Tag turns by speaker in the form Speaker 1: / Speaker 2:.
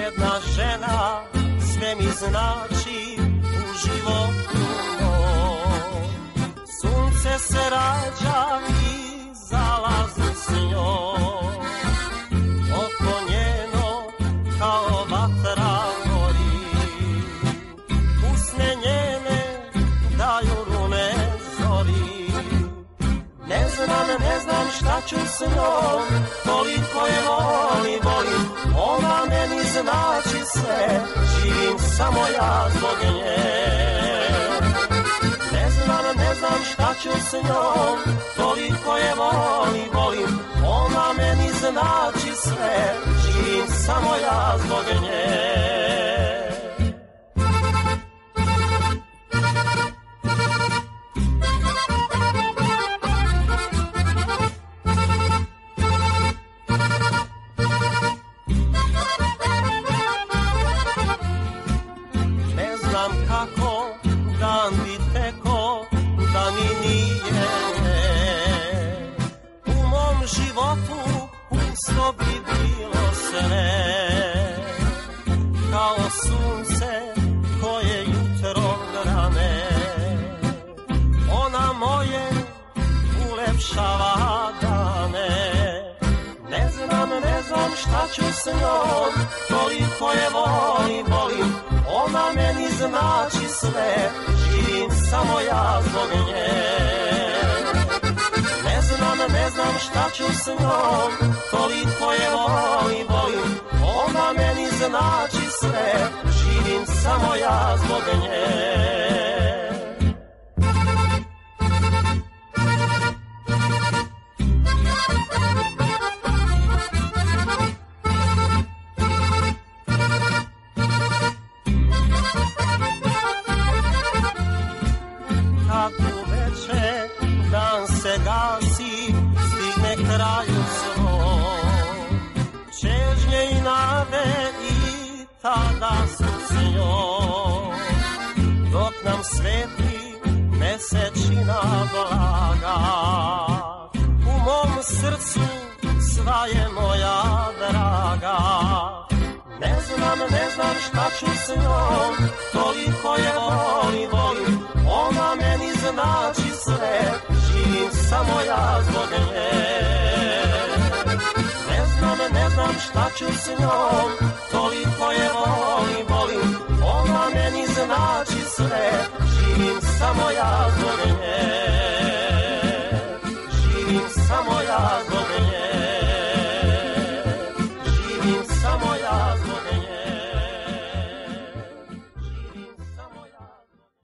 Speaker 1: jedna žena sve mi znači u životu mom. Sunce se rađa i zalazi s njom, oko njeno kao vatra gori, usne njene daju rune zori. Ne znam šta ću s njom, toliko je volim, ona meni znači sve, živim samo ja zbog nje. Ne znam šta ću s njom, toliko je volim, ona meni znači sve, živim samo ja zbog nje. Kako dan bi teko da mi nije, u mom životu pusto bi bilo sve, kao sunce koje jutro grane, ona moje ulepšava dane. Ne znam šta ću s njom, toliko je volim, ona meni znači sve, živim samo ja zbog nje. Ne znam šta ću s njom, toliko je volim, ona meni znači sve, živim samo ja zbog nje. Kad uveče dan se gasi, stigne kraju svom, čežnje i nade i tada su s njom, dok nam sveti mesečina blaga. U mom srcu sva je moja draga. Ne znam šta ću s njom, toliko je volim, ona meni znači sve, živim samo ja zbog nje. Ne znam šta ću s njom, toliko je volim, ona meni znači sve, živim samo ja zbog nje. Živim samo ja zbog nje.